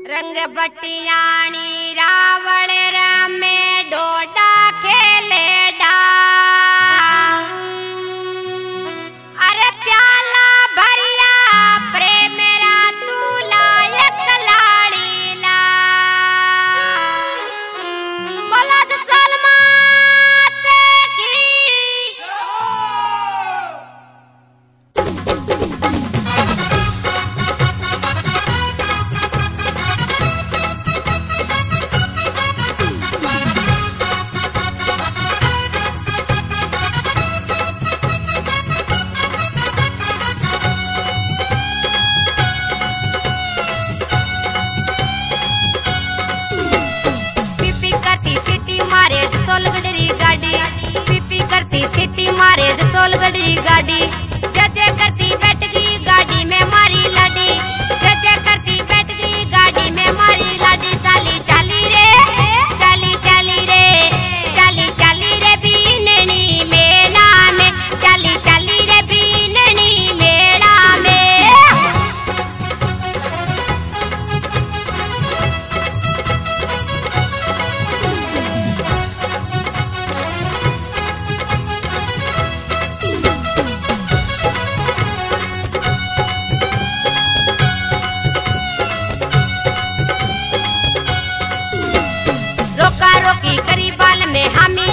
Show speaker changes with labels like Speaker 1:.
Speaker 1: रंग बटियाणी रावण रमे डोडा खेले डा अरे प्याला भरिया प्रेम मेरा तू लायक लाड़ी ला बोला तो सलमान की सिटी मारे सोलगढ़ी गाड़ी जजे करती बैठ गई गाड़ी में मारी लाडी जजे करती बैठ गई गाड़ी में मारी लाडी चाली चाली रे चाली चाली रे चाली चाली रे बीननी मेला में चाली चाली रे बीननी मेला में रोका रोकी करी बाल में हमी